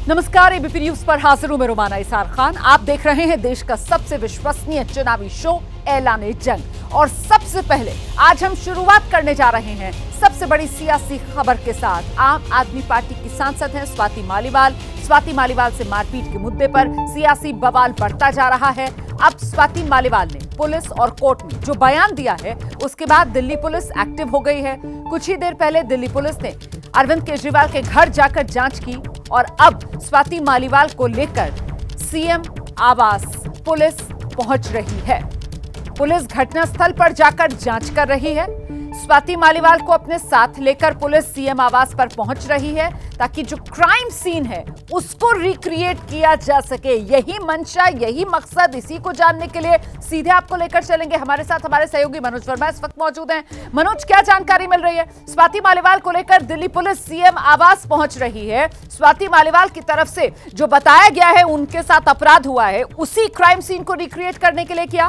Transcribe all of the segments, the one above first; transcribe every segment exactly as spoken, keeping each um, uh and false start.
नमस्कार, ABP news पर हाजिर हूं मैं रुमाना इसार खान। आप देख रहे हैं देश का सबसे विश्वसनीय चुनावी शो ऐलाने जंग। और सबसे पहले आज हम शुरुआत करने जा रहे हैं सबसे बड़ी सियासी खबर के साथ। आम आदमी पार्टी की सांसद हैं स्वाति मालीवाल। स्वाति मालीवाल से मारपीट के मुद्दे पर सियासी बवाल बढ़ता जा रहा है। अब स्वाति मालीवाल ने पुलिस और कोर्ट में जो बयान दिया है उसके बाद दिल्ली पुलिस एक्टिव हो गई है। कुछ ही देर पहले दिल्ली पुलिस ने अरविंद केजरीवाल के घर जाकर जांच की और अब स्वाति मालीवाल को लेकर सीएम आवास पुलिस पहुंच रही है। पुलिस घटनास्थल पर जाकर जांच कर रही है। स्वाति मालीवाल को अपने साथ लेकर पुलिस सीएम आवास पर पहुंच रही है ताकि जो क्राइम सीन है उसको रिक्रिएट किया जा सके। यही मंशा, यही मकसद, इसी को जानने के लिए सीधे आपको लेकर चलेंगे। हमारे साथ हमारे सहयोगी मनोज वर्मा इस वक्त मौजूद हैं। मनोज, क्या जानकारी मिल रही है? स्वाति मालीवाल को लेकर दिल्ली पुलिस सीएम आवास पहुंच रही है। स्वाति मालीवाल की तरफ से जो बताया गया है उनके साथ अपराध हुआ है, उसी क्राइम सीन को रिक्रिएट करने के लिए किया।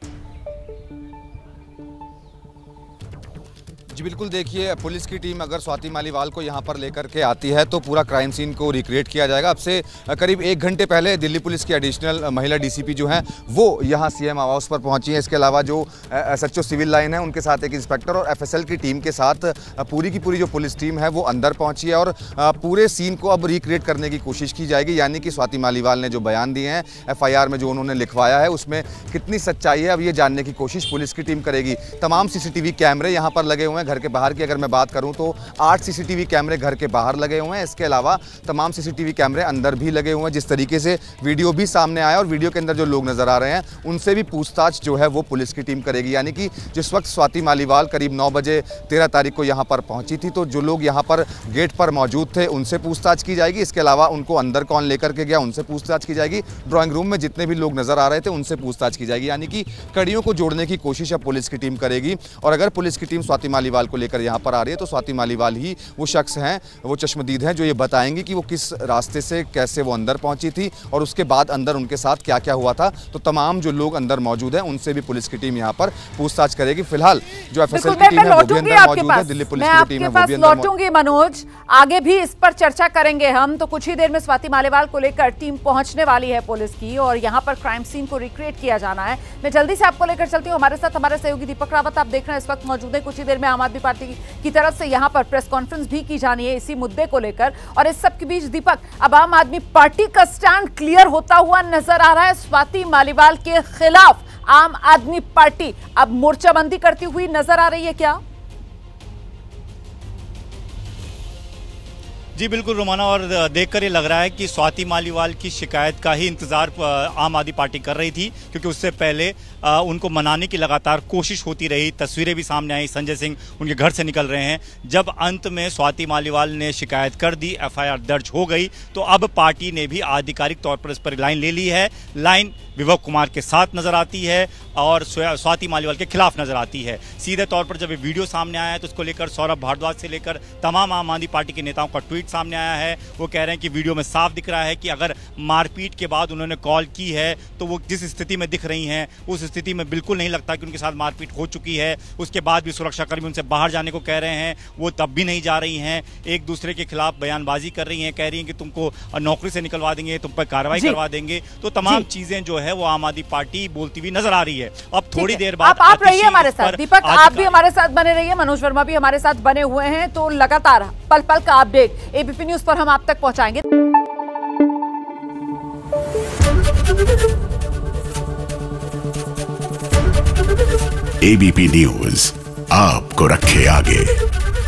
जी बिल्कुल, देखिए पुलिस की टीम अगर स्वाति मालीवाल को यहाँ पर लेकर के आती है तो पूरा क्राइम सीन को रिक्रिएट किया जाएगा। अब से करीब एक घंटे पहले दिल्ली पुलिस की एडिशनल महिला डीसीपी जो हैं वो यहाँ सीएम आवास पर पहुंची हैं। इसके अलावा जो एसएचओ सिविल लाइन है उनके साथ एक इंस्पेक्टर और एफएसएल की टीम के साथ पूरी की पूरी जो पुलिस टीम है वो अंदर पहुंची है और पूरे सीन को अब रिक्रिएट करने की कोशिश की जाएगी। यानी कि स्वाति मालीवाल ने जो बयान दिए हैं, एफ आई आर में जो उन्होंने लिखवाया है, उसमें कितनी सच्चाई है अब ये जानने की कोशिश पुलिस की टीम करेगी। तमाम सीसीटीवी कैमरे यहाँ पर लगे हुए हैं। घर के बाहर की अगर मैं बात करूं तो आठ सीसीटीवी कैमरे घर के बाहर लगे हुए हैं। इसके अलावा तमाम सीसीटीवी कैमरे अंदर भी लगे हुए हैं। जिस तरीके से वीडियो भी सामने आया और वीडियो के अंदर जो लोग नजर आ रहे हैं उनसे भी पूछताछ जो है वो पुलिस की टीम करेगी। यानी कि जिस वक्त स्वाति मालीवाल करीब नौ बजे तेरह तारीख को यहाँ पर पहुंची थी तो जो लोग यहाँ पर गेट पर मौजूद थे उनसे पूछताछ की जाएगी। इसके अलावा उनको अंदर कौन लेकर के गया उनसे पूछताछ की जाएगी। ड्राइंग रूम में जितने भी लोग नजर आ रहे थे उनसे पूछताछ की जाएगी। यानी कि कड़ियों को जोड़ने की कोशिश अब पुलिस की टीम करेगी। और अगर पुलिस की टीम स्वाति मालीवाल को लेकर यहाँ पर आ रही है तो स्वाति मालीवाल ही वो शख्स हैं, वो चश्मदीद हैं जो ये बताएंगे कि वो किस रास्ते से कैसे वो अंदर पहुंची थी और उसके बाद अंदर उनके साथ क्या क्या हुआ था। तो तमाम जो लोग अंदर मौजूद हैं उनसे भी पुलिस की टीम यहाँ पर पूछताछ करेगी। फिलहाल जो एफएसएल की टीम है वो भी अंदर मौजूद है, दिल्ली पुलिस की टीम है वो भी अंदर लौटूंगी। मनोज, आगे भी इस पर चर्चा करेंगे हम। तो कुछ ही देर में स्वाति मालीवाल को लेकर टीम पहुंचने वाली है पुलिस की और यहाँ पर क्राइम सीन को रिक्रिएट किया जाना है। मैं जल्दी से आपको लेकर चलती हूँ। हमारे साथ हमारे सहयोगी दीपक रावत आप देख रहे हैं इस वक्त मौजूद है। कुछ ही देर में आम आदमी पार्टी की तरफ से यहाँ पर प्रेस कॉन्फ्रेंस भी की जानी है इसी मुद्दे को लेकर। और इस सब के बीच दीपक, अब आम आदमी पार्टी का स्टैंड क्लियर होता हुआ नजर आ रहा है। स्वाति मालीवाल के खिलाफ आम आदमी पार्टी अब मोर्चाबंदी करती हुई नजर आ रही है क्या? जी बिल्कुल रुमाना, और देखकर ये लग रहा है कि स्वाति मालीवाल की शिकायत का ही इंतजार आम आदमी पार्टी कर रही थी, क्योंकि उससे पहले उनको मनाने की लगातार कोशिश होती रही। तस्वीरें भी सामने आई, संजय सिंह उनके घर से निकल रहे हैं। जब अंत में स्वाति मालीवाल ने शिकायत कर दी, एफ आई आर दर्ज हो गई, तो अब पार्टी ने भी आधिकारिक तौर पर इस पर लाइन ले ली है। लाइन विभव कुमार के साथ नजर आती है और स्वाति मालीवाल के खिलाफ नजर आती है। सीधे तौर पर जब ये वीडियो सामने आया है तो उसको लेकर सौरभ भारद्वाज से लेकर तमाम आम आदमी पार्टी के नेताओं का ट्वीट सामने आया है। वो कह रहे हैं कि वीडियो में साफ दिख रहा है कि अगर मारपीट के बाद उन्होंने कॉल की है तो वो जिस स्थिति में दिख रही हैं उस स्थिति में बिल्कुल नहीं लगता कि उनके साथ मारपीट हो चुकी है। उसके बाद भी सुरक्षाकर्मी उनसे बाहर जाने को कह रहे हैं, वो तब भी नहीं जा रही हैं। एक दूसरे के खिलाफ बयानबाजी कर रही हैं, कह रही हैं कि तुमको नौकरी से निकलवा देंगे, तुम पर कार्रवाई करवा देंगे। तो तमाम चीजें जो है वो आम आदमी पार्टी बोलती हुई नजर आ रही है। अब थोड़ी देर बाद आप, आप रहिए हमारे साथ दीपक, आप भी हमारे साथ बने रहिए, मनोज वर्मा भी हमारे साथ बने हुए हैं। तो लगातार पल पल का अपडेट एबीपी न्यूज पर हम आप तक पहुंचाएंगे। एबीपी न्यूज आपको रखे आगे।